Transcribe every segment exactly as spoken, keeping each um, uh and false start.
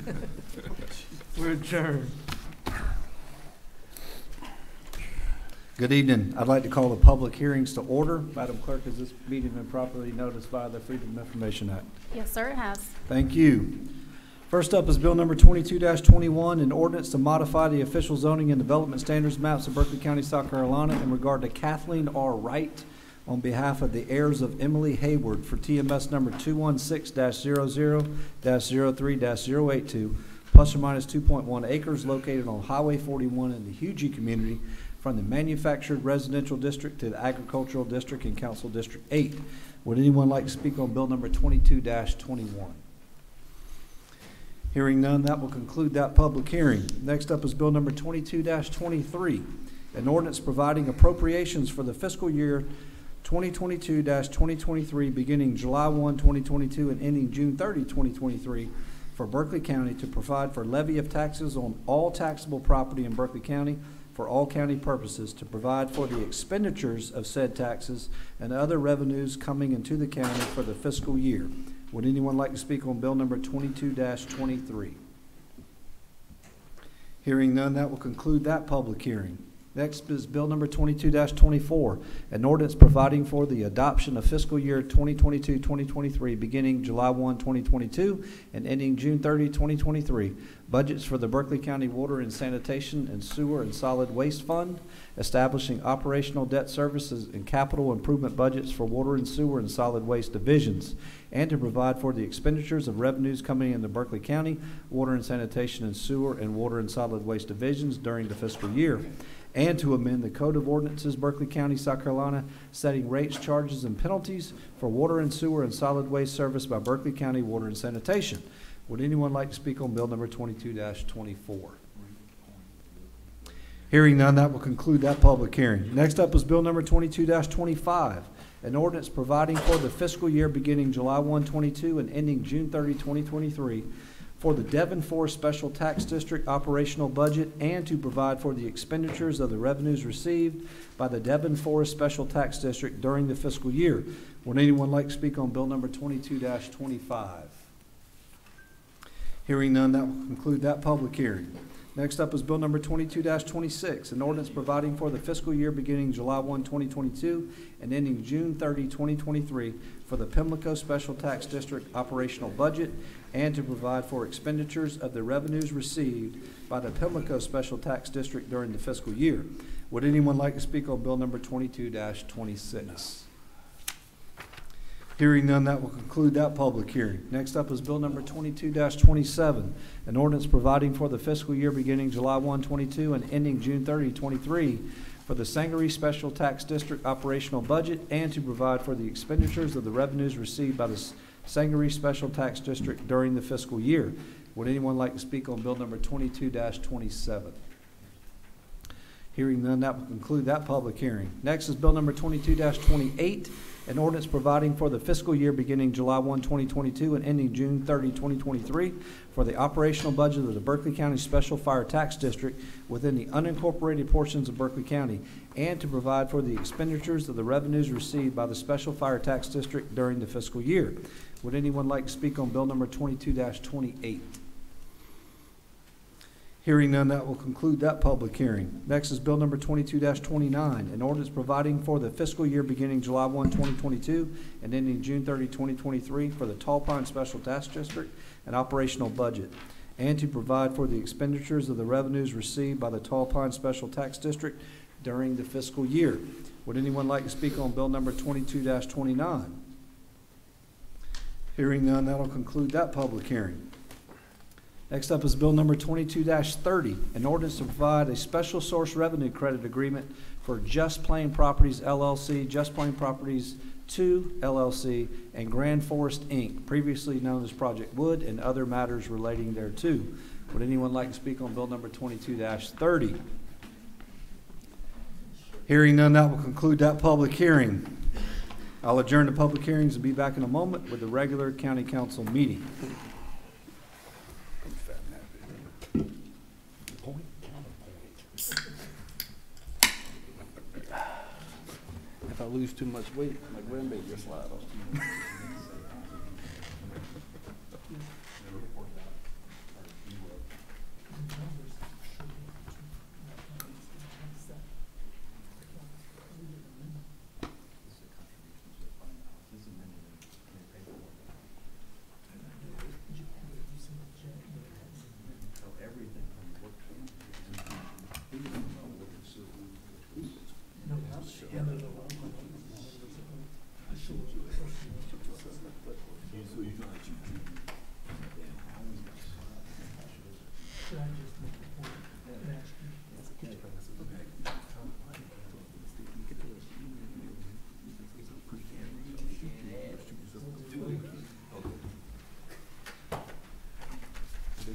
We're adjourned. Good evening. I'd like to call the public hearings to order. Madam Clerk, has this meeting been properly noticed by the Freedom of Information Act? Yes, sir, it has. Thank you. First up is Bill number twenty-two twenty-one, an ordinance to modify the official zoning and development standards maps of Berkeley County, South Carolina in regard to Kathleen R. Wright on behalf of the heirs of Emily Hayward for T M S number two one six dash zero zero dash zero three dash zero eight two, plus or minus two point one acres located on Highway forty-one in the Hugie community from the manufactured residential district to the agricultural district in Council District eight. Would anyone like to speak on bill number twenty-two twenty-one? Hearing none, that will conclude that public hearing. Next up is bill number twenty-two twenty-three, an ordinance providing appropriations for the fiscal year twenty twenty-two twenty twenty-three beginning July first, twenty twenty-two and ending June thirtieth, twenty twenty-three for Berkeley County to provide for levy of taxes on all taxable property in Berkeley County for all county purposes, to provide for the expenditures of said taxes and other revenues coming into the county for the fiscal year. Would anyone like to speak on bill number twenty-two twenty-three? Hearing none, that will conclude that public hearing. Next is bill number twenty-two twenty-four, an ordinance providing for the adoption of fiscal year twenty twenty-two twenty twenty-three beginning July first, twenty twenty-two and ending June thirtieth, twenty twenty-three. Budgets for the Berkeley County Water and Sanitation and Sewer and Solid Waste Fund, establishing operational debt services and capital improvement budgets for water and sewer and solid waste divisions, and to provide for the expenditures of revenues coming in the Berkeley County Water and Sanitation and Sewer and Water and Solid Waste divisions during the fiscal year, and to amend the Code of Ordinances, Berkeley County, South Carolina, setting rates, charges, and penalties for water and sewer and solid waste service by Berkeley County Water and Sanitation. Would anyone like to speak on bill number twenty-two twenty-four? Hearing none, that will conclude that public hearing. Next up is bill number twenty-two twenty-five, an ordinance providing for the fiscal year beginning July first, twenty-two and ending June thirtieth, twenty twenty-three for the Devon Forest Special Tax District operational budget, and to provide for the expenditures of the revenues received by the Devon Forest Special Tax District during the fiscal year. Would anyone like to speak on bill number twenty-two twenty-five? Hearing none, that will conclude that public hearing. Next up is bill number twenty-two twenty-six, an ordinance providing for the fiscal year beginning July first, twenty twenty-two and ending June thirtieth, twenty twenty-three for the Pimlico Special Tax District operational budget, and to provide for expenditures of the revenues received by the Pimlico Special Tax District during the fiscal year. Would anyone like to speak on bill number twenty-two twenty-six? Hearing none, that will conclude that public hearing. Next up is bill number twenty-two twenty-seven, an ordinance providing for the fiscal year beginning July first, twenty-two and ending June thirtieth, twenty-three for the Sangaree Special Tax District operational budget, and to provide for the expenditures of the revenues received by the Sangaree Special Tax District during the fiscal year. Would anyone like to speak on bill number twenty-two twenty-seven? Hearing none, that will conclude that public hearing. Next is bill number twenty-two twenty-eight, an ordinance providing for the fiscal year beginning July first, twenty twenty-two and ending June thirtieth, twenty twenty-three for the operational budget of the Berkeley County Special Fire Tax District within the unincorporated portions of Berkeley County, and to provide for the expenditures of the revenues received by the Special Fire Tax District during the fiscal year. Would anyone like to speak on bill number twenty-two twenty-eight? Hearing none, that will conclude that public hearing. Next is bill number twenty-two twenty-nine, an ordinance providing for the fiscal year beginning July first, twenty twenty-two and ending June thirtieth, twenty twenty-three for the Tall Pine Special Tax District and operational budget, and to provide for the expenditures of the revenues received by the Tall Pine Special Tax District during the fiscal year. Would anyone like to speak on bill number twenty-two twenty-nine? Hearing none, that will conclude that public hearing. Next up is bill number twenty-two thirty, an ordinance to provide a special source revenue credit agreement for Just Plain Properties L L C, Just Plain Properties two L L C, and Grand Forest Incorporated, previously known as Project Wood, and other matters relating thereto. Would anyone like to speak on bill number twenty-two thirty? Hearing none, that will conclude that public hearing. I'll adjourn the public hearings and be back in a moment with the regular county council meeting. If I lose too much weight, my grandbaby will slide off.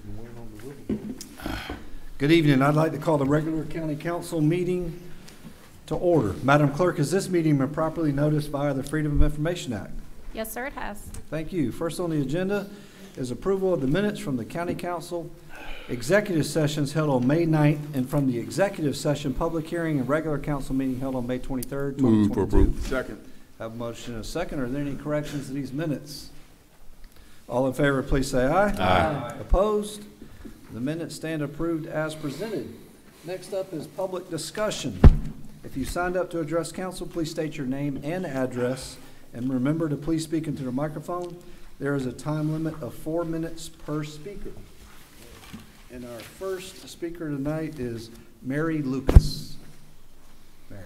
been waiting on the riverboat. Good evening. I'd like to call the regular county council meeting to order. Madam Clerk, has this meeting been properly noticed via the Freedom of Information Act? Yes, sir, it has. Thank you. First on the agenda is approval of the minutes from the county council executive sessions held on May ninth and from the executive session public hearing and regular council meeting held on May twenty-third, twenty Move for twenty-two. approval. Second. Have a motion and a second. Are there any corrections to these minutes? All in favor, please say aye. Aye. Opposed? The minutes stand approved as presented. Next up is public discussion. If you signed up to address council, please state your name and address, and remember to please speak into the microphone. There is a time limit of four minutes per speaker. And our first speaker tonight is Mary Lucas. Mary.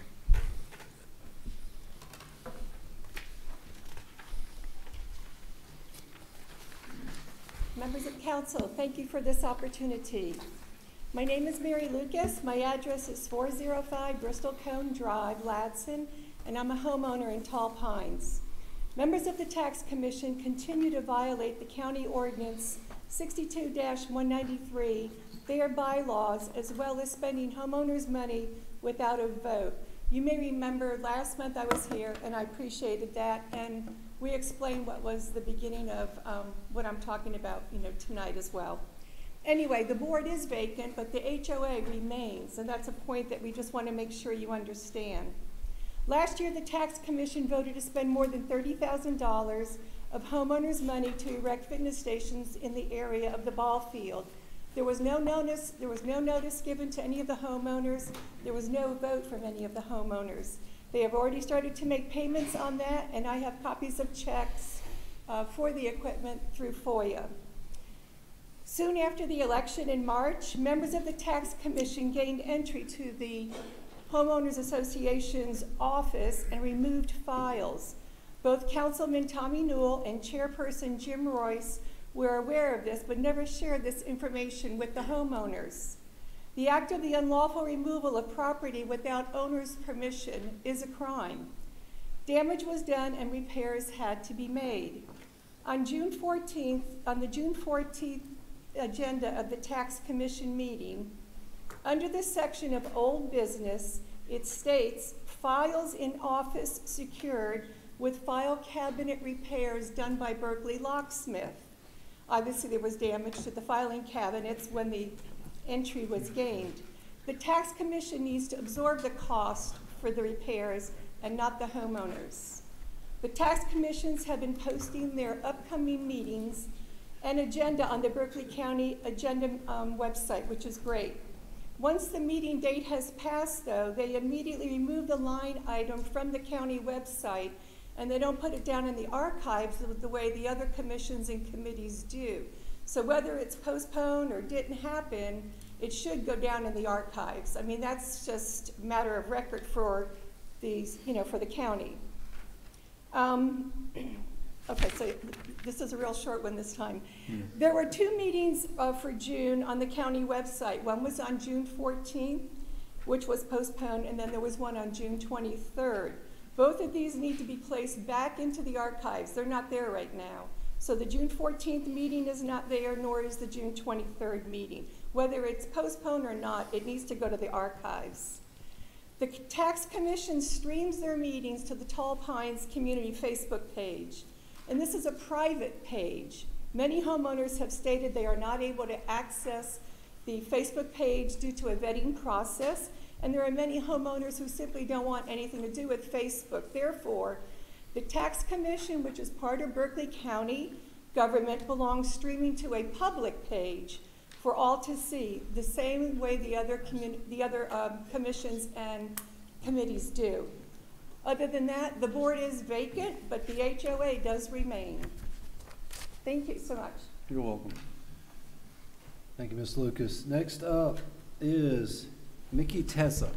Members of council, thank you for this opportunity. My name is Mary Lucas. My address is four oh five Bristol Cone Drive, Ladson, and I'm a homeowner in Tall Pines. Members of the Tax Commission continue to violate the county ordinance sixty-two dash one ninety-three, their bylaws, as well as spending homeowners' money without a vote. You may remember last month I was here and I appreciated that, and we explained what was the beginning of um, what I'm talking about, you know, tonight as well. Anyway, the board is vacant, but the H O A remains, and that's a point that we just want to make sure you understand. Last year, the Tax Commission voted to spend more than thirty thousand dollars of homeowners' money to erect fitness stations in the area of the ball field. There was no notice, there was no notice given to any of the homeowners. There was no vote from any of the homeowners. They have already started to make payments on that, and I have copies of checks uh, for the equipment through FOIA. Soon after the election in March, members of the Tax Commission gained entry to the Homeowners Association's office and removed files. Both Councilman Tommy Newell and Chairperson Jim Royce were aware of this, but never shared this information with the homeowners. The act of the unlawful removal of property without owner's permission is a crime. Damage was done and repairs had to be made. On June fourteenth, on the June fourteenth agenda of the Tax Commission meeting, under the section of old business, it states, files in office secured with file cabinet repairs done by Berkeley Locksmith. Obviously, there was damage to the filing cabinets when the entry was gained. The Tax Commission needs to absorb the cost for the repairs and not the homeowners. The Tax Commissions have been posting their upcoming meetings and agenda on the Berkeley County Agenda um, website, which is great. Once the meeting date has passed, though, they immediately remove the line item from the county website, and they don't put it down in the archives the way the other commissions and committees do. So whether it's postponed or didn't happen, it should go down in the archives. I mean, that's just a matter of record for these, you know, for the county. Um, okay, so this is a real short one this time. Hmm. There were two meetings uh, for June on the county website. One was on June fourteenth, which was postponed, and then there was one on June twenty-third. Both of these need to be placed back into the archives. They're not there right now. So the June fourteenth meeting is not there, nor is the June twenty-third meeting. Whether it's postponed or not, it needs to go to the archives. The Tax Commission streams their meetings to the Tall Pines Community Facebook page. And this is a private page. Many homeowners have stated they are not able to access the Facebook page due to a vetting process. And there are many homeowners who simply don't want anything to do with Facebook. Therefore, the Tax Commission, which is part of Berkeley County government, belongs streaming to a public page for all to see, the same way the other, the other um, commissions and committees do. Other than that, the board is vacant, but the H O A does remain. Thank you so much. You're welcome. Thank you, Miz Lucas. Next up is Mickey Tessa.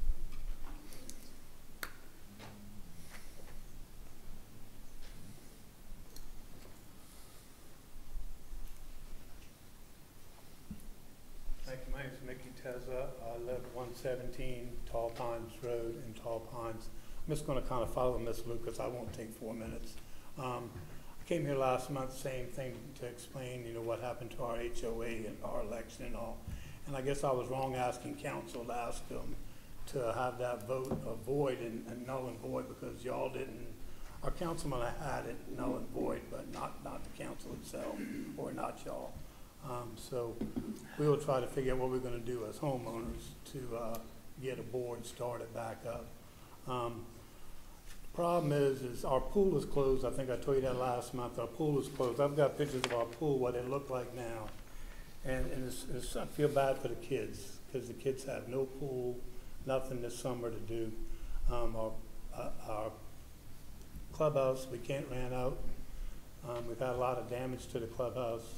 Thank you. My name is Mickey Tessa. I live at one seventeen Tall Pines Road in Tall Pines. I'm just going to kind of follow Miz Lucas. I won't take four minutes. Um, came here last month, same thing, to explain, you know, what happened to our H O A and our election and all. And I guess I was wrong asking council to ask them to have that vote of void and, and null and void, because y'all didn't, our councilman had it null and void, but not, not the council itself, or not y'all. Um, so we will try to figure out what we're gonna do as homeowners to uh, get a board started back up. Um, Problem is, is our pool is closed. I think I told you that last month. Our pool is closed. I've got pictures of our pool, what it looked like now. And, and it's, it's, I feel bad for the kids, because the kids have no pool, nothing this summer to do. Um, our, uh, our clubhouse, we can't rent out. Um, we've had a lot of damage to the clubhouse.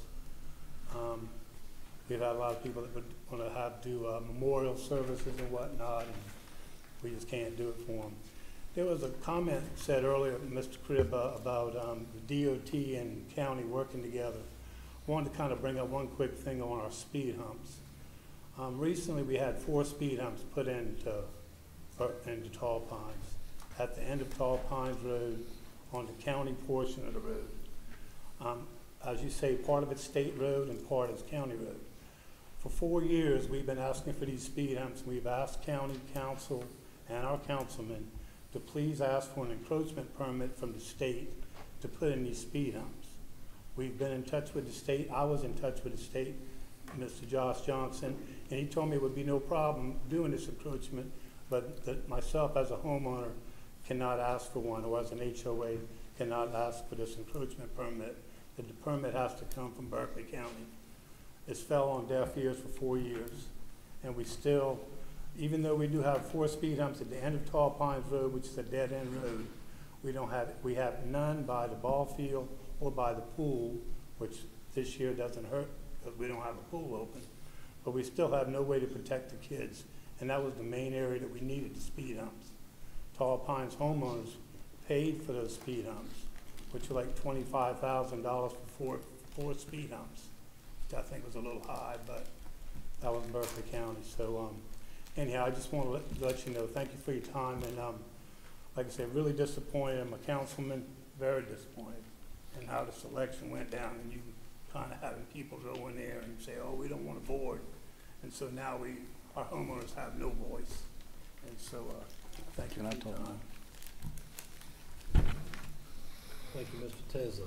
Um, we've had a lot of people that would want to have do uh, memorial services and whatnot, and we just can't do it for them. There was a comment said earlier, Mister Cribb, uh, about um, the D O T and county working together. I wanted to kind of bring up one quick thing on our speed humps. Um, recently, we had four speed humps put into, uh, into Tall Pines. At the end of Tall Pines Road, on the county portion of the road. Um, as you say, part of it's state road and part is county road. For four years, we've been asking for these speed humps. We've asked county council and our councilmen to please ask for an encroachment permit from the state to put in these speed humps. We've been in touch with the state. I was in touch with the state, Mister Josh Johnson, and he told me it would be no problem doing this encroachment, but that myself as a homeowner cannot ask for one, or as an H O A cannot ask for this encroachment permit, that the permit has to come from Berkeley County. It's fell on deaf ears for four years, and we still, even though we do have four speed humps at the end of Tall Pines Road, which is a dead-end road, we don't have, we have none by the ball field or by the pool, which this year doesn't hurt because we don't have a pool open, but we still have no way to protect the kids, and that was the main area that we needed the speed humps. Tall Pines homeowners paid for those speed humps, which were like twenty-five thousand dollars for four, four speed humps, which I think was a little high, but that was Berkeley County. So um, anyhow, I just want to let, let you know, thank you for your time, and um, like I said, really disappointed. I'm a councilman, very disappointed in how this election went down, and you kind of having people go in there and say, oh, we don't want a board, and so now we, our homeowners have no voice, and so uh, thank you. Can I for your talk time. now? Thank you, Mister Tezza.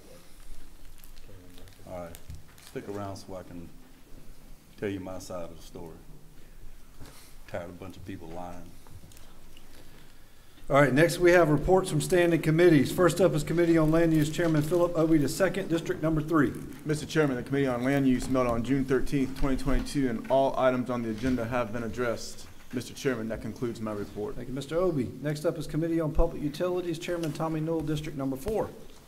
All right, stick around so I can tell you my side of the story. Tired of a bunch of people lying. All right, next we have reports from standing committees. First up is Committee on Land Use, Chairman Philip Obey the second, District Number Three. Mister Chairman, the Committee on Land Use met on June thirteenth, twenty twenty-two, and all items on the agenda have been addressed. Mister Chairman, that concludes my report. Thank you, Mister Obey. Next up is Committee on Public Utilities, Chairman Tommy Newell, District Number Four.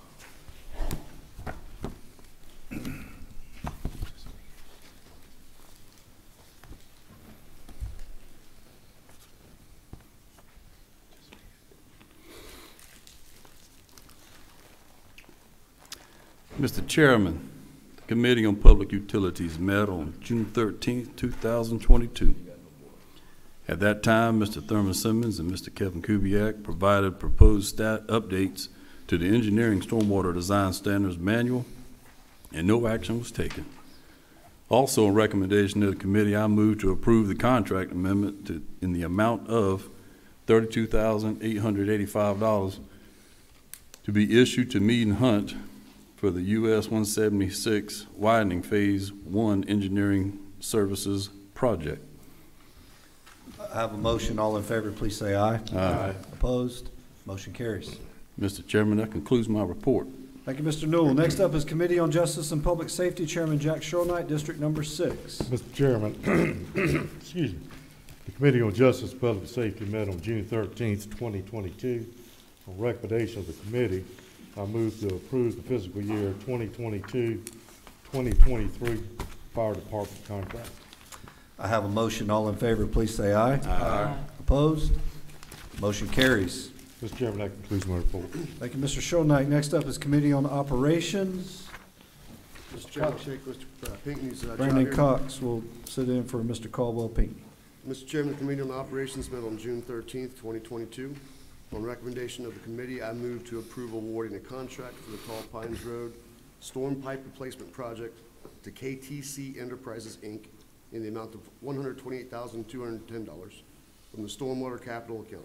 Mister Chairman, the Committee on Public Utilities met on June thirteenth, two thousand twenty-two. At that time, Mister Thurman Simmons and Mister Kevin Kubiak provided proposed stat updates to the Engineering Stormwater Design Standards Manual, and no action was taken. Also, a recommendation of the committee, I move to approve the contract amendment to, in the amount of thirty-two thousand eight hundred eighty-five dollars to be issued to Mead and Hunt for the U S one seventy-six widening phase one engineering services project. I have a motion. All in favor, please say aye. Aye. Opposed? Motion carries. Mister Chairman, that concludes my report. Thank you, Mister Newell. Next up is Committee on Justice and Public Safety, Chairman Jack Shornight, District Number Six. Mister Chairman, excuse me. The Committee on Justice and Public Safety met on June thirteenth, twenty twenty-two. On recommendation of the committee, I move to approve the fiscal year twenty twenty-two, twenty twenty-three fire department contract. I have a motion. All in favor, please say aye. Aye. Opposed? Motion carries. Mister Chairman, that concludes my report. Thank you, Mister Shornight. Next up is Committee on Operations. Mister Chairman, I think Mister Pinckney's uh, job Brandon here. Cox will sit in for Mister Caldwell Pinckney. Mister Chairman, the Committee on Operations met on June thirteenth, twenty twenty-two. On recommendation of the committee, I move to approve awarding a contract for the Tall Pines Road Storm Pipe Replacement Project to K T C Enterprises, Incorporated in the amount of one hundred twenty-eight thousand two hundred ten dollars from the Stormwater Capital Account.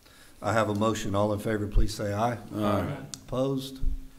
I have a motion. All in favor, please say aye. Aye. Opposed?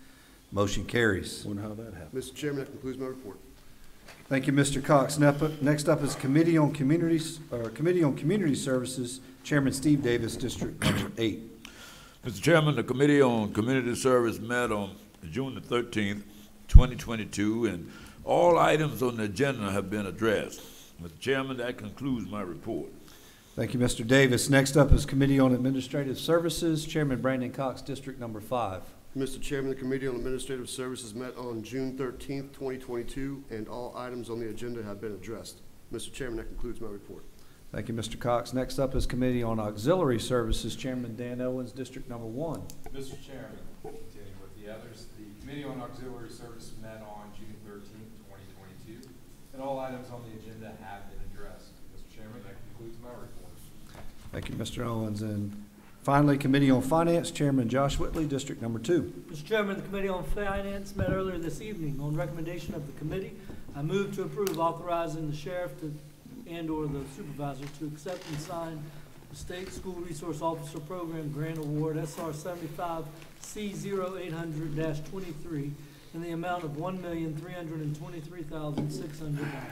Motion carries. Wonder how that happened. Mister Chairman, that concludes my report. Thank you, Mister Cox. Nep- Next up is Committee on Communities, or Committee on Community Services, Chairman Steve Davis, District Number Eight. Mister Chairman, the Committee on Community Service met on June the thirteenth, twenty twenty-two, and all items on the agenda have been addressed. Mister Chairman, that concludes my report. Thank you, Mister Davis. Next up is Committee on Administrative Services, Chairman Brandon Cox, District Number Five. Mister Chairman, the Committee on Administrative Services met on June thirteenth, twenty twenty-two, and all items on the agenda have been addressed. Mister Chairman, that concludes my report. Thank you, Mister Cox. Next up is Committee on Auxiliary Services, Chairman Dan Owens, District Number One. Mister Chairman, continuing with the others, the Committee on Auxiliary Service met on June thirteenth, twenty twenty-two, and all items on the agenda have been addressed. Mister Chairman, that concludes my report. Thank you, Mister Owens. And finally, Committee on Finance, Chairman Josh Whitley, District Number Two. Mister Chairman, the Committee on Finance met earlier this evening. On recommendation of the committee, I move to approve authorizing the sheriff to and/or the supervisor to accept and sign the State School Resource Officer Program Grant Award S R seventy-five C zero eight hundred dash twenty-three in the amount of one million three hundred twenty-three thousand six hundred dollars.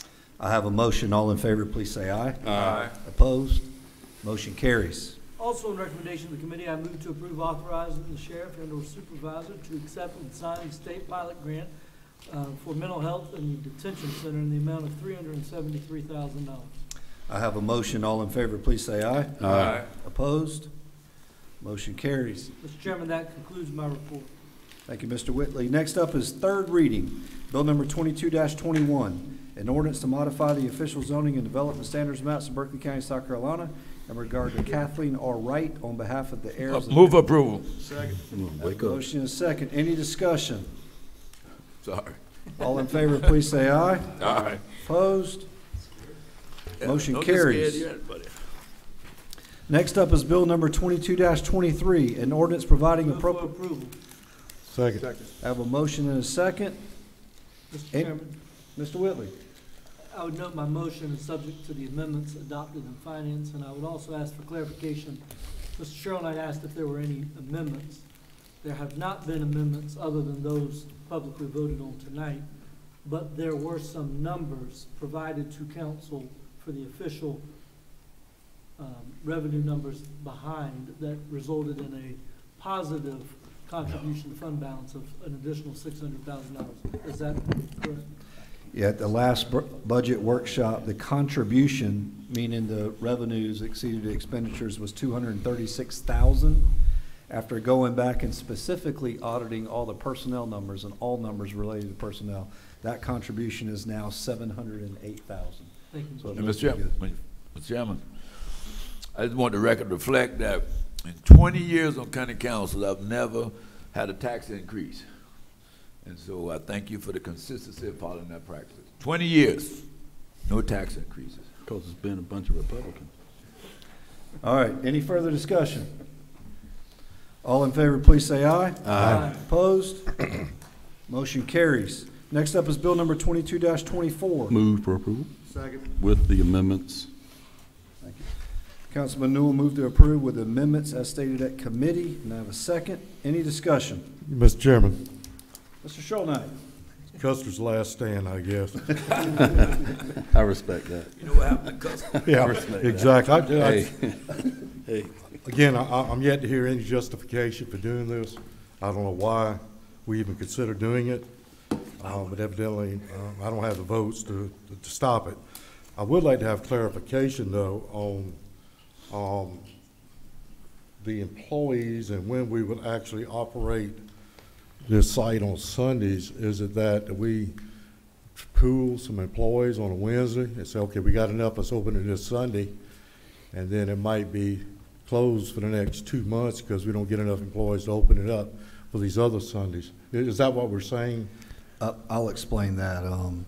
I have a motion. All in favor, please say aye. Aye. Opposed? Motion carries. Also, on recommendation of the committee, I move to approve authorizing the sheriff and/or supervisor to accept and sign the state pilot grant uh, for mental health in the detention center in the amount of three hundred seventy-three thousand dollars. I have a motion. All in favor, please say aye. Aye. Opposed? Motion carries. Mister Chairman, that concludes my report. Thank you, Mister Whitley. Next up is third reading, Bill Number twenty-two twenty-one, an ordinance to modify the official zoning and development standards maps of Berkeley County, South Carolina, in regard to Kathleen R. Wright on behalf of the Uh, heirs. of- Move approval. Second. Wake up. Motion is second. Any discussion? Sorry. All in favor, please say aye. Aye. Opposed? Motion Don't get scared carries. yet, buddy. Next up is Bill Number twenty-two twenty-three, an ordinance providing Move for appropriate. approval. Second. I have a motion and a second. Mister Any- Chairman, Mister Whitley. I would note my motion is subject to the amendments adopted in finance, and I would also ask for clarification. Mister Sherrill and I asked if there were any amendments. There have not been amendments other than those publicly voted on tonight, but there were some numbers provided to council for the official um, revenue numbers behind that resulted in a positive contribution to fund balance of an additional six hundred thousand dollars. Is that correct? Yeah, at the last bu- budget workshop, the contribution, meaning the revenues exceeded the expenditures, was two hundred and thirty-six thousand. After going back and specifically auditing all the personnel numbers and all numbers related to personnel, that contribution is now seven hundred and eight thousand. Thank you. So it And looks Mister good. Chairman, Mister Chairman, I just want the record to reflect that in twenty years on county council, I've never had a tax increase. And so I thank you for the consistency of following that practice. Twenty years, no tax increases. Because it's been a bunch of Republicans. All right, any further discussion? All in favor, please say aye. Aye. Opposed? Motion carries. Next up is Bill Number twenty-two twenty-four. Move for approval Second. with the amendments. Thank you. Councilman Newell moved to approve with amendments as stated at committee, and I have a second. Any discussion? Mister Chairman, Mister Schulnight. Custer's last stand, I guess. I respect that. You know what happened to Custer? Yeah, respect that. exactly. I- I- Hey, hey, Again, I, I'm yet to hear any justification for doing this. I don't know why we even consider doing it, uh, but evidently, uh, I don't have the votes to, to stop it. I would like to have clarification, though, on, um, the employees and when we would actually operate this site on Sundays. Is it that we pool some employees on a Wednesday and say, okay, we got enough, let's open it this Sunday, and then it might be closed for the next two months because we don't get enough employees to open it up for these other Sundays? Is that what we're saying? Uh, I'll explain that. Um,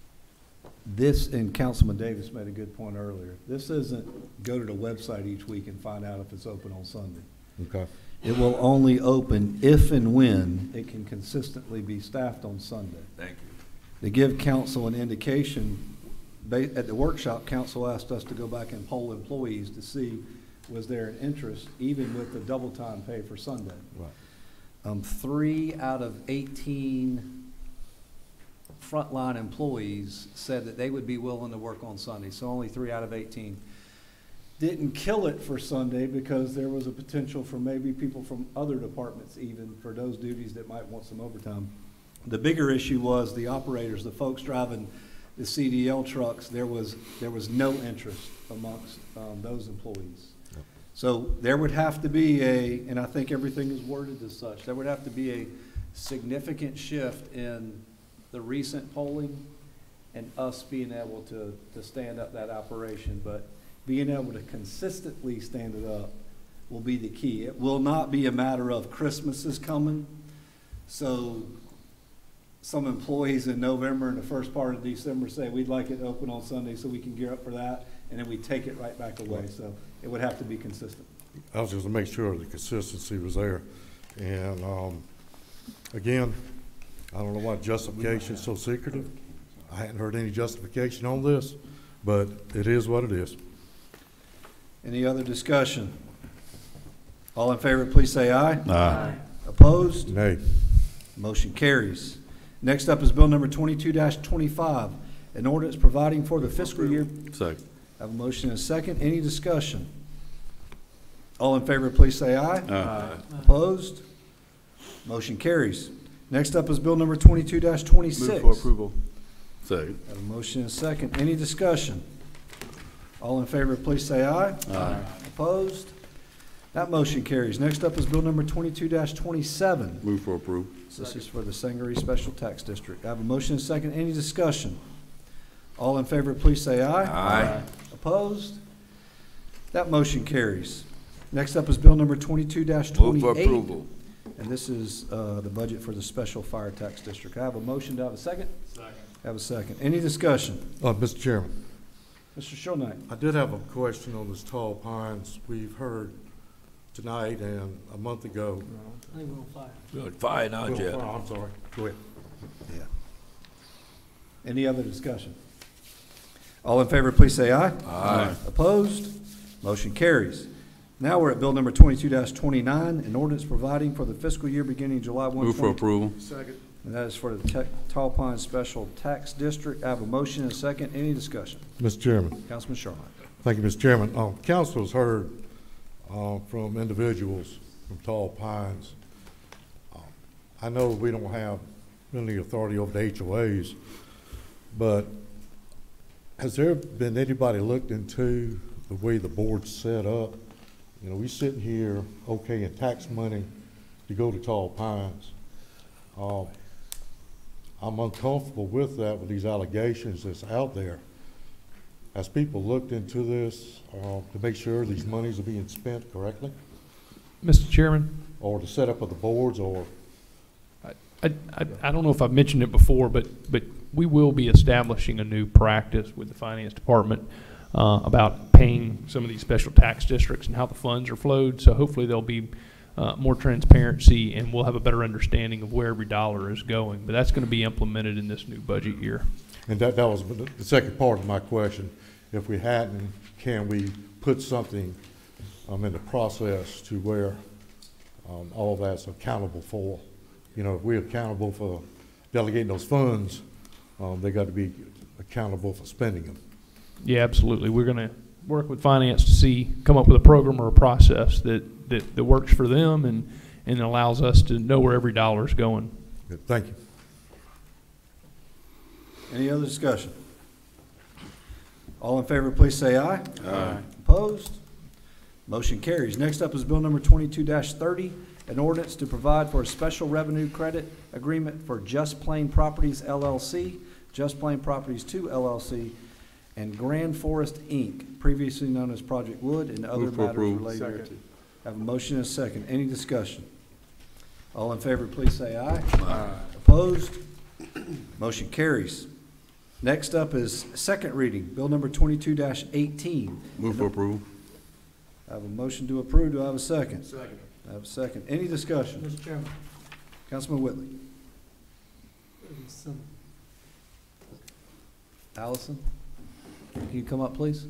this, and Councilman Davis made a good point earlier. This isn't go to the website each week and find out if it's open on Sunday. Okay. It will only open if and when it can consistently be staffed on Sunday. Thank you. To give council an indication, ba- at the workshop, council asked us to go back and poll employees to see was there an interest, even with the double time pay for Sunday. Right. Um, three out of eighteen frontline employees said that they would be willing to work on Sunday, so only three out of eighteen. Didn't kill it for Sunday because there was a potential for maybe people from other departments even for those duties that might want some overtime. The bigger issue was the operators, the folks driving the C D L trucks. There was there was no interest amongst um, those employees. Yep. So there would have to be a, and I think everything is worded as such, there would have to be a significant shift in the recent polling and us being able to, to stand up that operation. But being able to consistently stand it up will be the key. It will not be a matter of Christmas is coming, so some employees in November and the first part of December say, we'd like it open on Sunday so we can gear up for that, and then we take it right back away. So it would have to be consistent. I was just to make sure the consistency was there. And, um, again, I don't know why justification is so secretive. I hadn't heard any justification on this, but it is what it is. Any other discussion? All in favor, please say aye. Aye. Opposed? Nay. Motion carries. Next up is Bill number twenty-two twenty-five, an ordinance providing for the fiscal year. Second. I have a motion and a second. Any discussion? All in favor, please say aye. Aye. Opposed? Motion carries. Next up is Bill number twenty-two twenty-six. Move for approval. Second. I have a motion and a second. Any discussion? All in favor, please say aye. Aye. Opposed? That motion carries. Next up is Bill number twenty-two twenty-seven. Move for approval. This is for the Sangaree Special Tax District. I have a motion and a second. Any discussion? All in favor, please say aye. Aye. Opposed? That motion carries. Next up is Bill number twenty-two twenty-eight. Move for approval. And this is uh, the budget for the Special Fire Tax District. I have a motion. Do I have a second? Second. I have a second. Any discussion? Uh, Mister Chairman, Mister Schulnight. I did have a question on this Tall Pines. We've heard tonight and a month ago. I think we're on fire. Good. Fire now, Well, Jeff. oh, I'm sorry. Go ahead. Yeah. Any other discussion? All in favor, please say aye. Aye. Opposed? Motion carries. Now we're at Bill number twenty-two twenty-nine, an ordinance providing for the fiscal year beginning July first. Move for approval. Second. And that is for the Tech- Tall Pines Special Tax District. I have a motion and a second. Any discussion? Mister Chairman. Councilman Sherman. Thank you, Mister Chairman. Um, council has heard, uh, from individuals from Tall Pines. Um, I know we don't have any authority over the H O As, but has there been anybody looked into the way the board's set up? You know, we sitting here, okay, in tax money to go to Tall Pines. Um, I'm uncomfortable with that, with these allegations that's out there. Has people looked into this uh, to make sure these monies are being spent correctly? Mister Chairman, Or the setup of the boards, or, I, I, I don't know if I've mentioned it before, but, but we will be establishing a new practice with the Finance Department uh, about paying some of these special tax districts and how the funds are flowed. So hopefully there'll be uh, more transparency and we'll have a better understanding of where every dollar is going. But that's going to be implemented in this new budget year. and that, that was the second part of my question. If we hadn't, can we put something um, in the process to where um, all that's accountable for? You know, if we're accountable for delegating those funds, um, they got to be accountable for spending them. Yeah, absolutely. We're going to work with finance to see, come up with a program or a process that, that, that works for them and, and allows us to know where every dollar is going. Good. Thank you. Any other discussion? All in favor, please say aye. Aye. Opposed? Motion carries. Next up is Bill number twenty-two thirty, an ordinance to provide for a special revenue credit agreement for Just Plain Properties L L C, Just Plain Properties two L L C, and Grand Forest Incorporated, previously known as Project Wood, and other Move for matters approval. related Second. thereto. Have a motion and a second. Any discussion? All in favor, please say aye. Aye. Opposed? Motion carries. Next up is second reading, Bill number twenty-two eighteen. Move for approval. I have a motion to approve. Do I have a second? Second. I have a second. Any discussion? Mister Chairman. Councilman Whitley. Some- Allison, can you come up, please?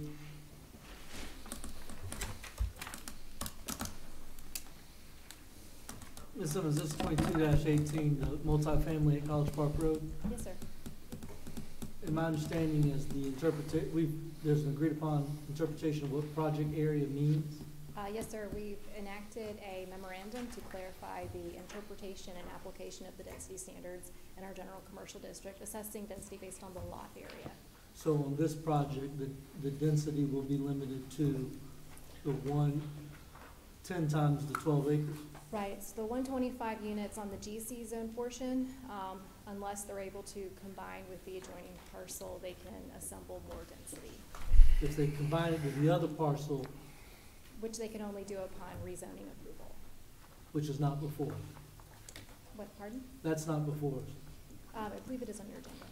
Miz Simmons, this is twenty-two eighteen, the multifamily at College Park Road. Yes, sir. And my understanding is the interpreta, we've, there's an agreed upon interpretation of what project area means. Uh, yes, sir. We've enacted a memorandum to clarify the interpretation and application of the density standards in our general commercial district, assessing density based on the lot area. So on this project, the, the density will be limited to the one, ten times the twelve acres. Right, it's the one twenty-five units on the G C zone portion. Um, unless they're able to combine with the adjoining parcel, they can assemble more density, If they combine it with the other parcel, which they can only do upon rezoning approval. which is not before. What, pardon? That's not before us. Um, I believe it is on your agenda.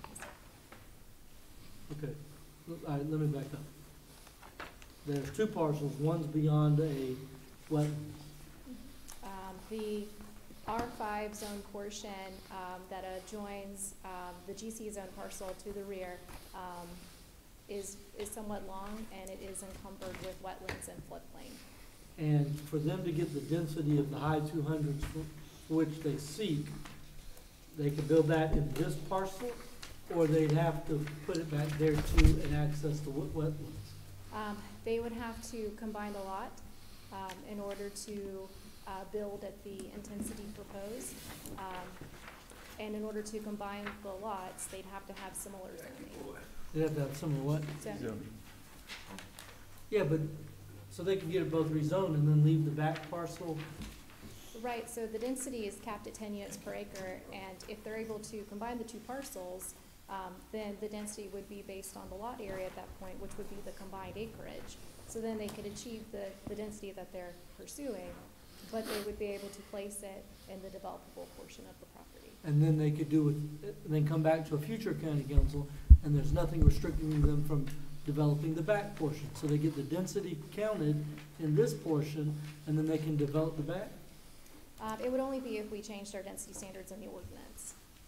Okay, all right, let me back up. There's two parcels, one's beyond a wetland. Um, the R five zone portion, um, that adjoins, um, the G C zone parcel to the rear, um, is, is somewhat long, and it is encumbered with wetlands and floodplain. And for them to get the density of the high two hundreds for for which they seek, they could build that in this parcel, or they'd have to put it back there too and access the wet- wetlands. Um, they would have to combine the lot, um, in order to, uh, build at the intensity proposed. Um, and in order to combine the lots, they'd have to have similar zoning. They'd have to have some of what? Zoning. Yeah, but, so they could get it both rezoned and then leave the back parcel. Right, so the density is capped at ten units per acre, and if they're able to combine the two parcels, um, then the density would be based on the lot area at that point, which would be the combined acreage. So then they could achieve the, the density that they're pursuing, but they would be able to place it in the developable portion of the property. And then they could do it, and then come back to a future county council, and there's nothing restricting them from developing the back portion. So they get the density counted in this portion, and then they can develop the back? Um, it would only be if we changed our density standards in the ordinance,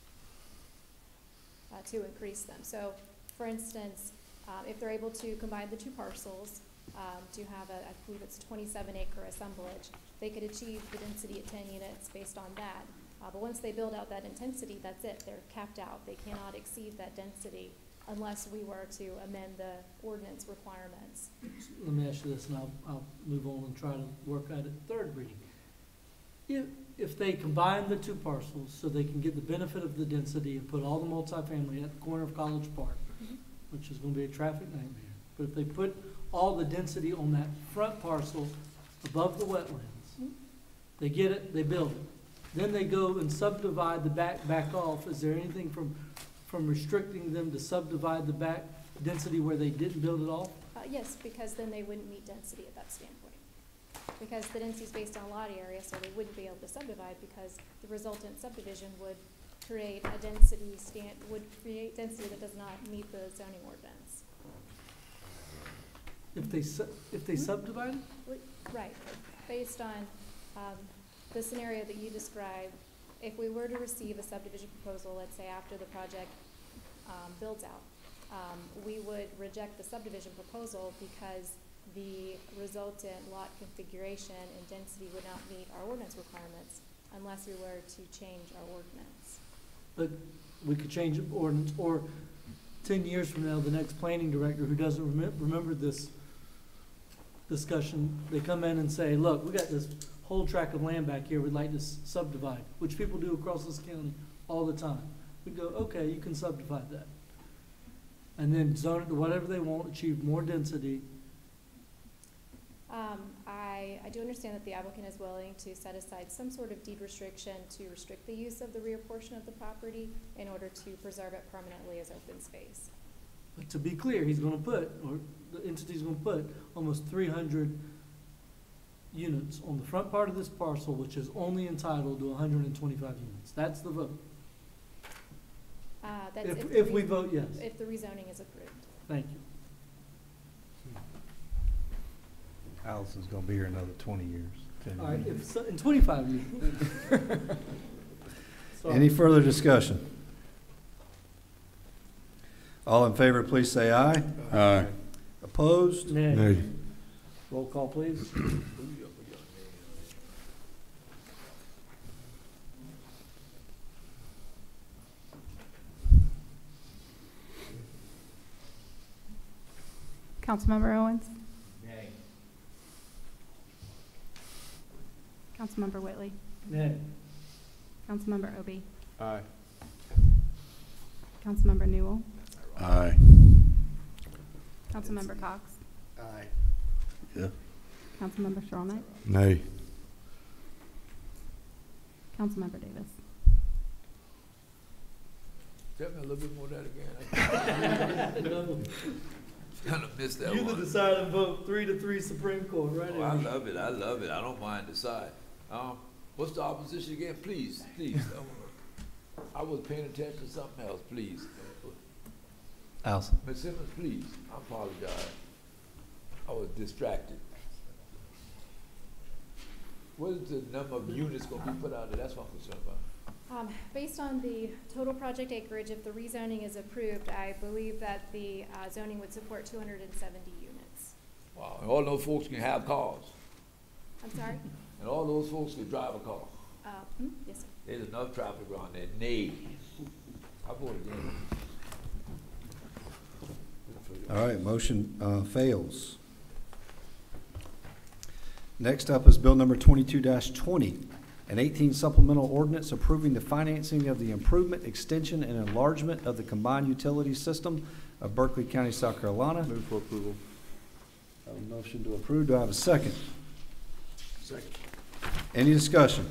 uh, to increase them. So, for instance, uh, if they're able to combine the two parcels, um, to have a, I believe it's twenty-seven acre assemblage, they could achieve the density at ten units based on that. Uh, but once they build out that intensity, that's it. They're capped out. They cannot exceed that density unless we were to amend the ordinance requirements. Let me ask you this, and I'll, I'll move on and try to work at it third reading. If, if they combine the two parcels so they can get the benefit of the density and put all the multifamily at the corner of College Park, Mm-hmm. which is gonna be a traffic nightmare, but if they put all the density on that front parcel above the wetlands, Mhm. they get it, they build it. Then they go and subdivide the back, back off. Is there anything from, from restricting them to subdivide the back density where they didn't build it off? Uh, yes, because then they wouldn't meet density at that standpoint. Because the density is based on lot area, so they wouldn't be able to subdivide, because the resultant subdivision would create a density stand, would create density that does not meet the zoning ordinance. If they, su- if they Mhm. subdivide it? Wi- Right, based on, um, the scenario that you described, if we were to receive a subdivision proposal, let's say after the project, um, builds out, um, we would reject the subdivision proposal because the resultant lot configuration and density would not meet our ordinance requirements unless we were to change our ordinance. But we could change the ordinance, or ten years from now, the next planning director who doesn't remem- remember this discussion, they come in and say, look, we got this whole tract of land back here we'd like to s- subdivide, which people do across this county all the time. We go, okay, you can subdivide that. And then zone it to whatever they want, achieve more density. Um, I, I do understand that the applicant is willing to set aside some sort of deed restriction to restrict the use of the rear portion of the property in order to preserve it permanently as open space. But to be clear, he's gonna put, or the entity's gonna put almost three hundred units on the front part of this parcel, which is only entitled to hundred and twenty-five units. That's the vote. Uh, that's If, the if we re- vote yes. If the rezoning is approved. Thank you. Allison's gonna be here another twenty years. All right, if, so- in twenty-five years. Sorry. Any further discussion? All in favor, please say aye. Aye. Opposed? Nay. Nay. Roll call, please. Councilmember Owens? Councilmember Whitley? Nay. Councilmember Obi? Aye. Councilmember Newell? Aye. Councilmember Cox? Aye. Yeah. Councilmember Stronach? Nay. Councilmember Davis? Tell me a little bit more of that again. No. Kind of missed that You the one. deciding vote, three to three Supreme Court, right? Oh, I love it, I love it, I don't mind decide. Um, what's the opposition again? Please, please. Um, I was paying attention to something else, please. Allison. Miz Simmons, please, I apologize. I was distracted. What is the number of units gonna be put out there? That's what I'm concerned about. Um, based on the total project acreage, if the rezoning is approved, I believe that the uh, zoning would support two hundred seventy units. Wow, and all those folks can have cars, I'm sorry? and all those folks can drive a car. Uh, hmm, yes, sir. There's enough traffic around there. Nay. I vote again. All right, motion uh, fails. Next up is Bill number twenty-two twenty, an eighteen supplemental ordinance approving the financing of the improvement, extension, and enlargement of the combined utility system of Berkeley County, South Carolina. Move for approval. I have a motion to approve. Do I have a second? Second. Any discussion?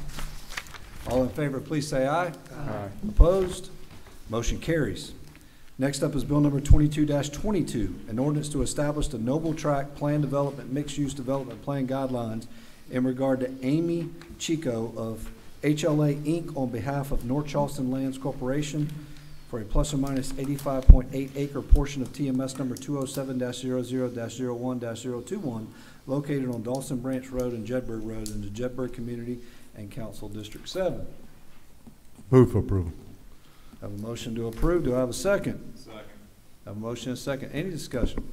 All in favor, please say aye. Aye. Opposed? Motion carries. Next up is Bill number twenty-two twenty-two, an ordinance to establish the Noble Tract Plan Development Mixed-Use Development Plan Guidelines in regard to Amy Chico of H L A Incorporated on behalf of North Charleston Lands Corporation for a plus or minus eighty-five point eight acre portion of T M S number two oh seven dash zero zero dash zero one dash zero two one located on Dawson Branch Road and Jedburgh Road in the Jedburgh Community and Council District seven. Move for approval. I have a motion to approve. Do I have a second? Second. I have a motion and a second. Any discussion?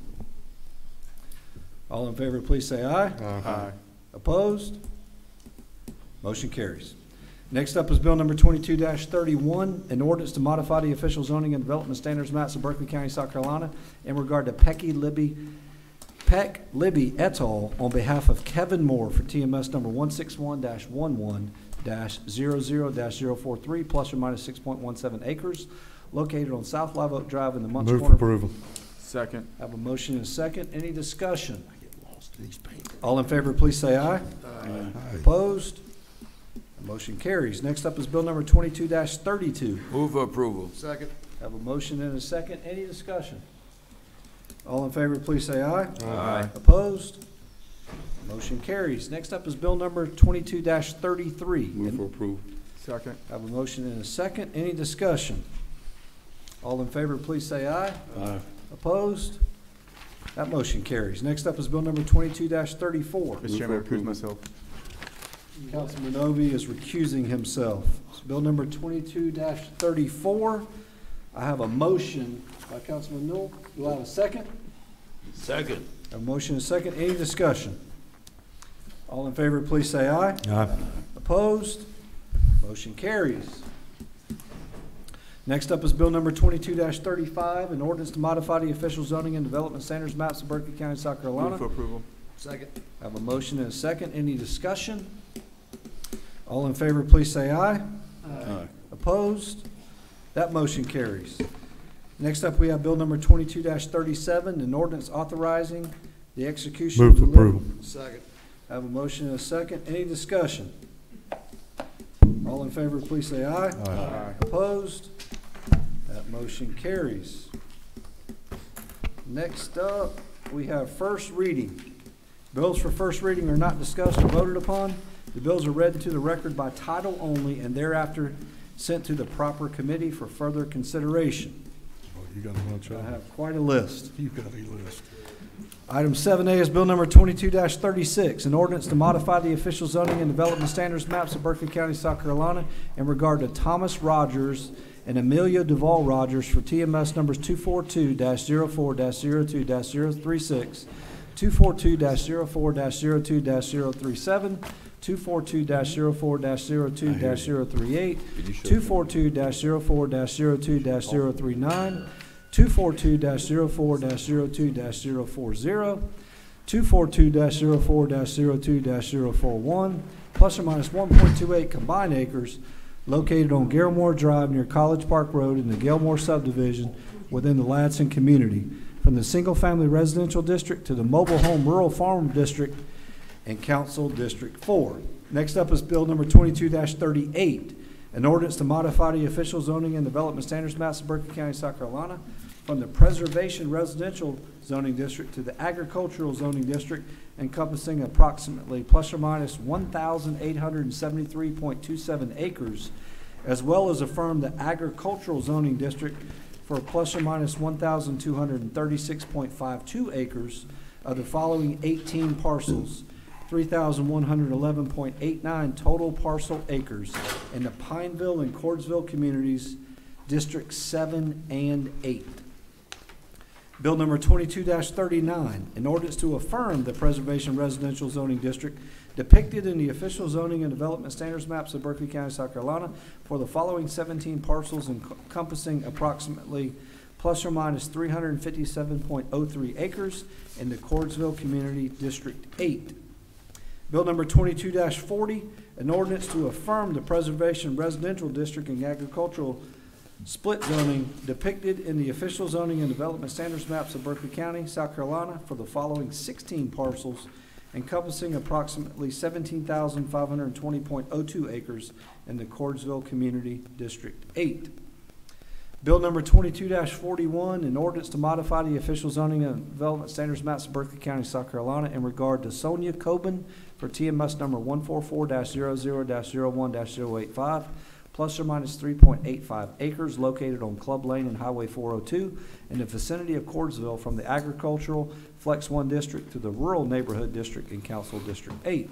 All in favor, please say aye. Aye. Opposed? Motion carries. Next up is Bill number twenty-two thirty-one, an ordinance to modify the official zoning and development standards maps of Berkeley County, South Carolina in regard to Pecky Libby, Peck Libby et al. On behalf of Kevin Moore for T M S number one six one dash one one dash zero zero dash zero four three plus or minus six point one seven acres located on South Live Oak Drive in the Muncie Move for Corner. approval. Second. I have a motion and a second. Any discussion? All in favor, please say aye. Aye. Opposed? Motion carries. Next up is Bill number twenty-two thirty-two. Move for approval. Second. I have a motion and a second. Any discussion? All in favor, please say aye. Aye. Opposed? Motion carries. Next up is Bill number twenty-two thirty-three. Move for approval. Second. I have a motion and a second. Any discussion? All in favor, please say aye. Aye. Opposed? That motion carries. Next up is Bill number twenty-two thirty-four. Mister Chairman, I recuse myself. Councilman Obi is recusing himself. It's Bill number twenty-two thirty-four. I have a motion by Councilman Newell. Do I have a second? Second. A motion and a second. Any discussion? All in favor, please say aye. Aye. Opposed? Motion carries. Next up is Bill number twenty-two thirty-five, an ordinance to modify the official zoning and development standards maps of Berkeley County, South Carolina. Move for approval. Second. I have a motion and a second. Any discussion? All in favor, please say aye. Aye. Opposed? That motion carries. Next up, we have Bill number twenty-two thirty-seven, an ordinance authorizing the execution Move of the for lim- approval. Second. I have a motion and a second. Any discussion? All in favor, please say aye. Aye. Opposed? That motion carries. Next up, we have first reading. Bills for first reading are not discussed or voted upon. The bills are read into the record by title only and thereafter sent to the proper committee for further consideration. You got a bunch of I them. have quite a list. You got a list. Item seven A is bill number twenty-two thirty-six, an ordinance to modify the official zoning and development standards maps of Berkeley County, South Carolina in regard to Thomas Rogers and Amelia Duval Rogers for T M S numbers two forty-two dash zero four dash zero two dash zero three six, two forty-two dash zero four dash zero two dash zero three seven, two forty-two dash zero four dash zero two dash zero three eight, two forty-two dash zero four dash zero two dash zero three nine, two forty-two dash zero four dash zero two dash zero four zero, two forty-two dash zero four dash zero two dash zero four one, plus or minus one point two eight combined acres located on Galemore Drive near College Park Road in the Galemore subdivision within the Ladson community, from the single-family residential district to the mobile home rural farm district and council district four. Next up is bill number twenty-two thirty-eight, an ordinance to modify the official zoning and development standards maps of Berkeley County, South Carolina from the preservation residential zoning district to the agricultural zoning district encompassing approximately plus or minus one thousand eight hundred seventy-three point two seven acres, as well as affirm the agricultural zoning district for plus or minus one thousand two hundred thirty-six point five two acres of the following eighteen parcels, three thousand one hundred eleven point eight nine total parcel acres in the Pineville and Cordsville communities, District seven and eight. Bill number twenty-two thirty-nine, an ordinance to affirm the preservation residential zoning district depicted in the official zoning and development standards maps of Berkeley County, South Carolina for the following seventeen parcels encompassing approximately plus or minus three hundred fifty-seven point zero three acres in the Cordsville Community District eight. Bill number twenty-two forty, an ordinance to affirm the preservation residential district and agricultural split zoning depicted in the official zoning and development standards maps of Berkeley County, South Carolina for the following sixteen parcels encompassing approximately seventeen thousand five hundred twenty point zero two acres in the Cordsville Community District eight. Bill number twenty-two forty-one, an ordinance to modify the official zoning and development standards maps of Berkeley County, South Carolina in regard to Sonia Coben for T M S number one forty-four dash zero zero dash zero one dash zero eight five, plus or minus three point eight five acres located on Club Lane and Highway four oh two in the vicinity of Cordsville from the agricultural Flex one district to the rural neighborhood district in Council District eight.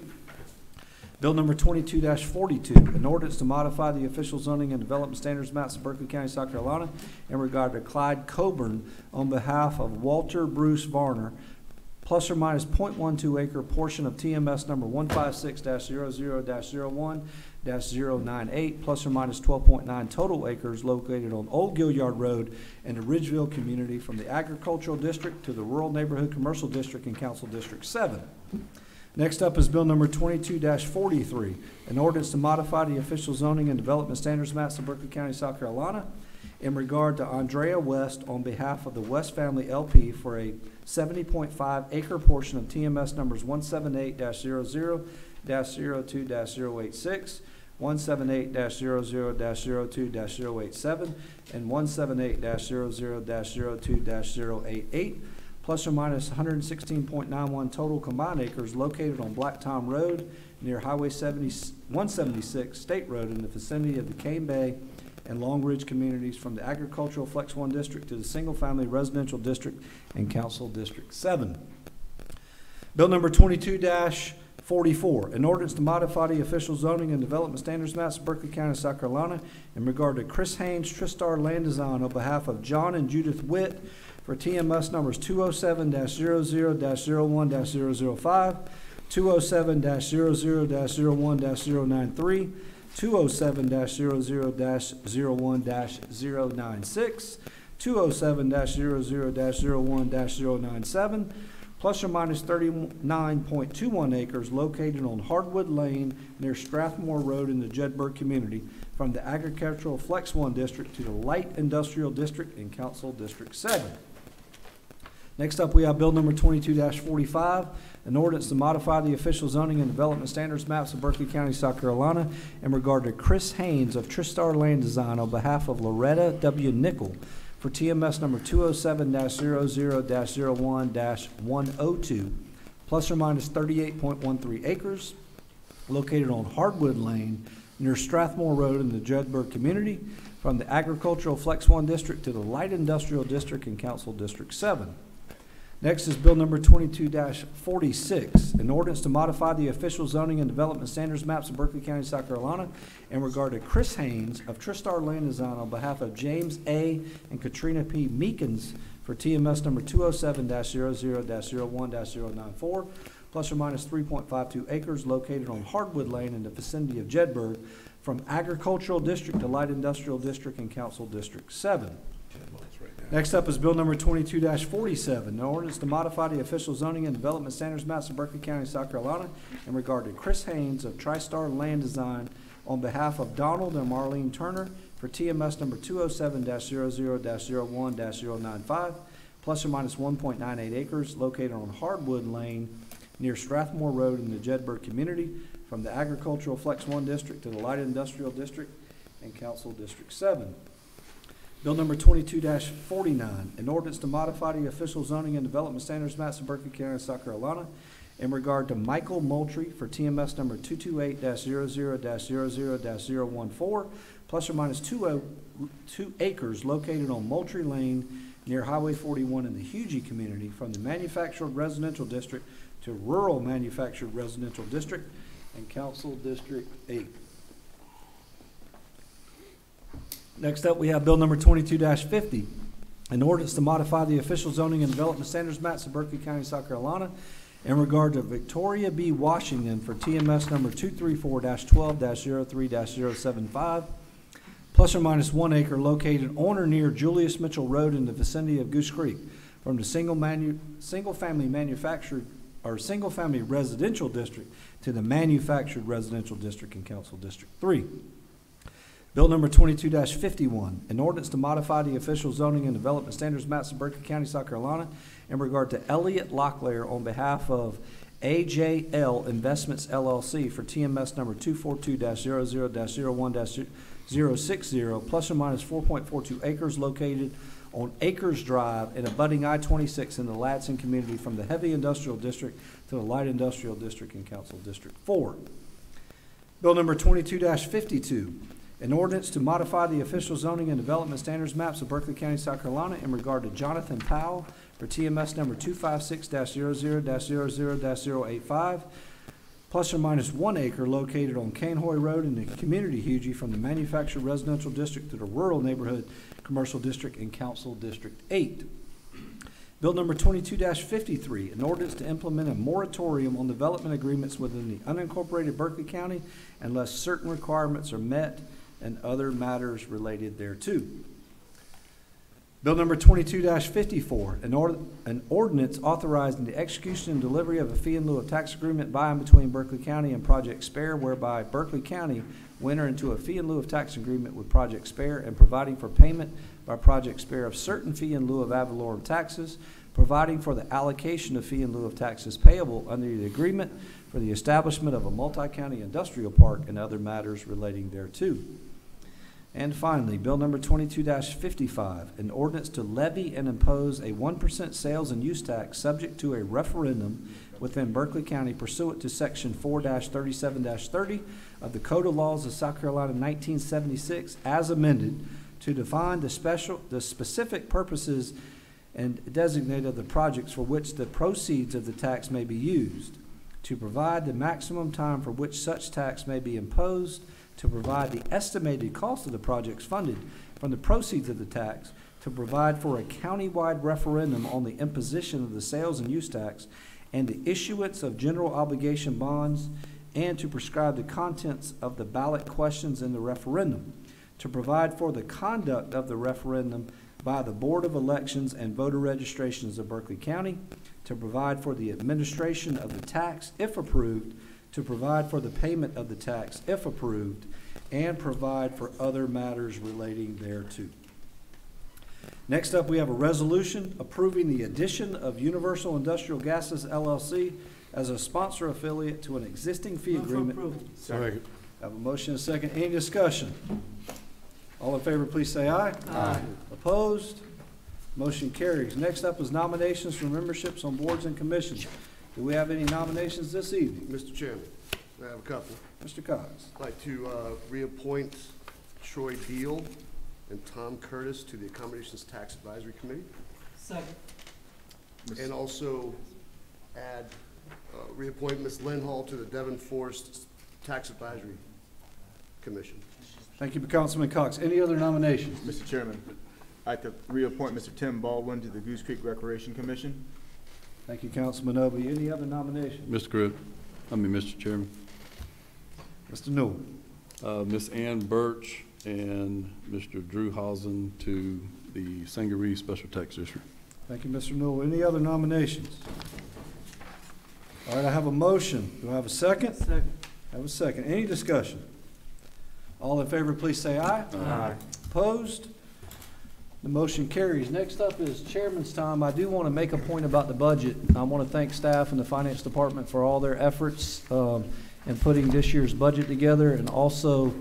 Bill number twenty-two forty-two, an ordinance to modify the official zoning and development standards maps of Berkeley County, South Carolina in regard to Clyde Coburn on behalf of Walter Bruce Varner, plus or minus zero point one two acre portion of T M S number one fifty-six dash zero zero dash zero one dash zero nine eight, plus or minus twelve point nine total acres located on Old Gilliard Road in the Ridgeville community from the agricultural district to the rural neighborhood commercial district in Council District seven. Next up is bill number twenty-two forty-three, an ordinance to modify the official zoning and development standards maps of Berkeley County, South Carolina in regard to Andrea West on behalf of the West Family L P for a seventy point five acre portion of T M S numbers one seventy-eight dash zero zero dash zero two dash zero eight six, one seventy-eight dash zero zero dash zero two dash zero eight seven, and one seventy-eight dash zero zero dash zero two dash zero eight eight, plus or minus one hundred sixteen point nine one total combined acres located on Black Tom Road near Highway one seventy-six State Road in the vicinity of the Cane Bay and Long Ridge communities from the agricultural Flex one district to the single-family residential district and Council District seven. Bill number twenty-two forty-four, an ordinance to modify the official zoning and development standards maps of Berkeley County, South Carolina in regard to Chris Haynes Tristar Land Design on behalf of John and Judith Witt for T M S numbers two oh seven dash zero zero dash zero one dash zero zero five, two oh seven dash zero zero dash zero one dash zero nine three, two oh seven dash zero zero dash zero one dash zero nine six, two oh seven dash zero zero dash zero one dash zero nine seven, plus or minus thirty-nine point two one acres located on Hardwood Lane near Strathmore Road in the Jedburgh community from the agricultural Flex one district to the light industrial district in Council District seven. Next up, we have bill number twenty-two forty-five, an ordinance to modify the official zoning and development standards maps of Berkeley County, South Carolina in regard to Chris Haynes of Tristar Land Design on behalf of Loretta W. Nickel for T M S number two oh seven dash zero zero dash zero one dash one oh two, plus or minus thirty-eight point one three acres located on Hardwood Lane near Strathmore Road in the Jedburgh community, from the Agricultural Flex One District to the Light Industrial District and Council District Seven. Next is Bill number twenty-two forty-six, an ordinance to modify the official zoning and development standards maps of Berkeley County, South Carolina, in regard to Chris Haynes of Tristar Land Design on behalf of James A. and Katrina P. Meekins for T M S number two oh seven dash zero zero dash zero one dash zero nine four, plus or minus three point five two acres located on Hardwood Lane in the vicinity of Jedburgh, from Agricultural District to Light Industrial District and Council District Seven. Next up is Bill number twenty-two forty-seven, an ordinance to modify the official zoning and development standards maps of Berkeley County, South Carolina, in regard to Chris Haynes of TriStar Land Design on behalf of Donald and Marlene Turner for T M S number two oh seven dash zero zero dash zero one dash zero nine five, plus or minus one point nine eight acres located on Hardwood Lane near Strathmore Road in the Jedburgh community, from the Agricultural Flex One District to the Light Industrial District and Council District Seven. Bill number twenty-two forty-nine, an ordinance to modify the official zoning and development standards maps of Berkeley County, South Carolina, in regard to Michael Moultrie for T M S number two two eight dash zero zero dash zero zero dash zero one four, plus or minus two, oh, two acres located on Moultrie Lane near Highway forty-one in the Hugie community, from the Manufactured Residential District to Rural Manufactured Residential District and Council District eight. Next up, we have Bill number twenty-two fifty, an ordinance to modify the official zoning and development standards maps of Berkeley County, South Carolina, in regard to Victoria B. Washington for T M S number two three four dash twelve dash zero three dash zero seven five, plus or minus one acre located on or near Julius Mitchell Road in the vicinity of Goose Creek, from the single manu single family manufactured or single family residential district to the manufactured residential district in Council District three. Bill number twenty-two fifty-one, an ordinance to modify the official zoning and development standards maps of Berkeley County, South Carolina, in regard to Elliott Locklear on behalf of A J L Investments L L C for T M S number two four two dash zero zero dash zero one dash zero six zero, plus or minus four point four two acres located on Acres Drive and abutting I twenty-six in the Ladson community, from the Heavy Industrial District to the Light Industrial District and Council District four. Bill number twenty-two fifty-two, an ordinance to modify the official zoning and development standards maps of Berkeley County, South Carolina, in regard to Jonathan Powell for T M S number two five six dash zero zero dash zero zero dash zero eight five, plus or minus one acre located on Canhoy Road in the community Hugie, from the Manufactured Residential District to the Rural Neighborhood Commercial District and Council District eight. Bill number twenty-two fifty-three, an ordinance to implement a moratorium on development agreements within the unincorporated Berkeley County unless certain requirements are met and other matters related thereto. Bill number twenty-two fifty-four, an, or, an ordinance authorizing the execution and delivery of a fee in lieu of tax agreement by and between Berkeley County and Project Spare, whereby Berkeley County will enter into a fee in lieu of tax agreement with Project Spare, and providing for payment by Project Spare of certain fee in lieu of ad valorem taxes, providing for the allocation of fee in lieu of taxes payable under the agreement for the establishment of a multi-county industrial park and other matters relating thereto. And finally, Bill number twenty-two fifty-five, an ordinance to levy and impose a one percent sales and use tax subject to a referendum within Berkeley County pursuant to Section four thirty-seven thirty of the Code of Laws of South Carolina nineteen seventy-six, as amended, to define the special, the specific purposes and designate of the projects for which the proceeds of the tax may be used, to provide the maximum time for which such tax may be imposed, to provide the estimated cost of the projects funded from the proceeds of the tax, to provide for a countywide referendum on the imposition of the sales and use tax and the issuance of general obligation bonds, and to prescribe the contents of the ballot questions in the referendum, to provide for the conduct of the referendum by the Board of Elections and Voter Registrations of Berkeley County, to provide for the administration of the tax if approved, to provide for the payment of the tax if approved, and provide for other matters relating thereto. Next up, we have a resolution approving the addition of Universal Industrial Gases L L C as a sponsor affiliate to an existing fee Move for agreement. approval. Second. I have a motion and a second. Any discussion? All in favor, please say aye. Aye. Opposed? Motion carries. Next up is nominations for memberships on boards and commissions. Do we have any nominations this evening? Mister Chairman, I have a couple. Mister Cox. I'd like to uh, reappoint Troy Deal and Tom Curtis to the Accommodations Tax Advisory Committee. Second. And also add, uh, reappoint Miz Lynn Hall to the Devon Forest Tax Advisory Commission. Thank you, Councilman Cox. Any other nominations? Mister Chairman, I'd like to reappoint Mister Tim Baldwin to the Goose Creek Recreation Commission. Thank you, Councilman Obi. Any other nominations? Mister Cribb, I mean, Mister Chairman, Mister Newell. uh, Miss Ann Birch and Mister Drew Hausen to the Sangaree Special Tax District. Thank you, Mister Newell. Any other nominations? All right, I have a motion. Do I have a second? Second. I have a second. Any discussion? All in favor, please say aye. Aye. Opposed? The motion carries. Next up is chairman's time. I do want to make a point about the budget. I want to thank staff and the finance department for all their efforts um, in putting this year's budget together, and also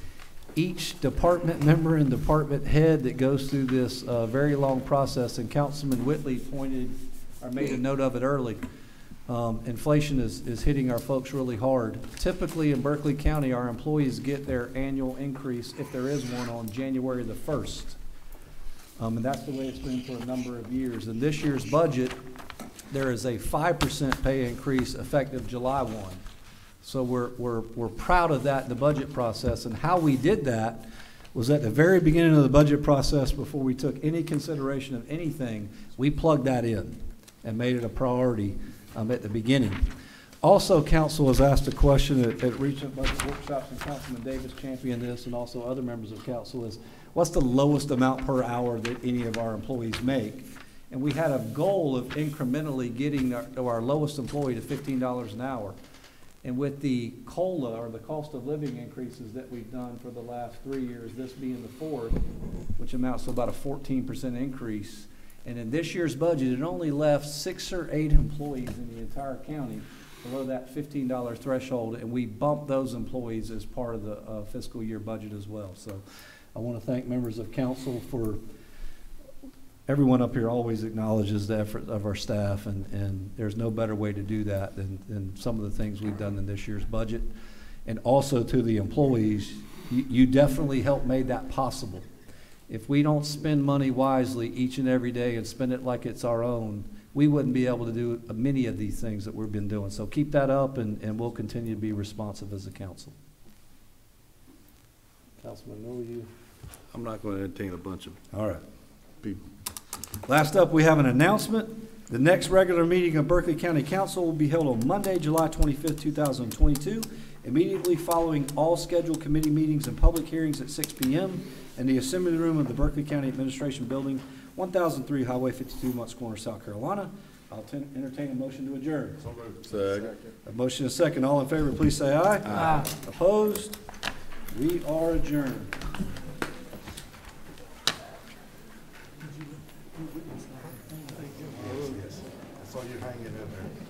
each department member and department head that goes through this uh, very long process. And Councilman Whitley pointed or made a note of it early. Um, inflation is, is hitting our folks really hard. Typically in Berkeley County, our employees get their annual increase, if there is one, on January the first. Um, and that's the way it's been for a number of years. In this year's budget, there is a five percent pay increase effective July first. So we're, we're, we're proud of that in the budget process. And how we did that was at the very beginning of the budget process, before we took any consideration of anything, we plugged that in and made it a priority um, at the beginning. Also, council was asked a question at, at recent budget workshops, and Councilman Davis championed this, and also other members of council, is what's the lowest amount per hour that any of our employees make? And we had a goal of incrementally getting our, our lowest employee to fifteen dollars an hour. And with the COLA, or the cost of living increases that we've done for the last three years, this being the fourth, which amounts to about a fourteen percent increase. And in this year's budget, it only left six or eight employees in the entire county below that fifteen dollar threshold, and we bumped those employees as part of the uh, fiscal year budget as well. So I want to thank members of council for, everyone up here always acknowledges the effort of our staff, and, and there's no better way to do that than, than some of the things we've done in this year's budget. And also to the employees, you, you definitely helped made that possible. If we don't spend money wisely each and every day and spend it like it's our own, we wouldn't be able to do many of these things that we've been doing. So keep that up, and, and we'll continue to be responsive as a council. Councilman Miller, you? I'm not going to entertain a bunch of All right. people. Last up, we have an announcement. The next regular meeting of Berkeley County Council will be held on Monday, July twenty-fifth, two thousand twenty-two, immediately following all scheduled committee meetings and public hearings at six P M in the Assembly Room of the Berkeley County Administration Building, one thousand three Highway fifty-two, Moncks Corner, South Carolina. I'll entertain a motion to adjourn. Second. A motion is second. All in favor, please say aye. Aye. Opposed? We are adjourned. I saw you hanging in there.